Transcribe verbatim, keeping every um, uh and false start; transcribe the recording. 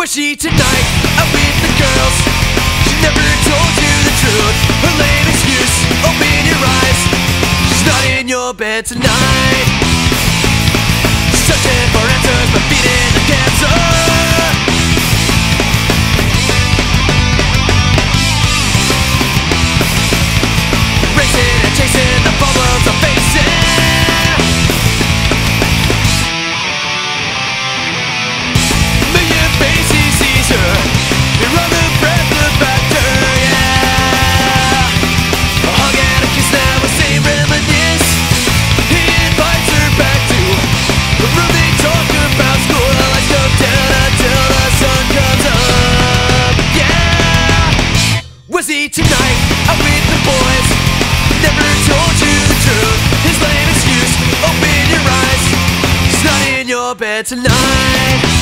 Was she tonight out with the girls? She never told you the truth. Her lame excuse, open your eyes. She's not in your bed tonight. She's searching for answers but feeding the cancer. Racing and chasing the problems I'm facing. Tonight, out with the boys. Never told you the truth. His lame excuse, open your eyes. He's not in your bed tonight.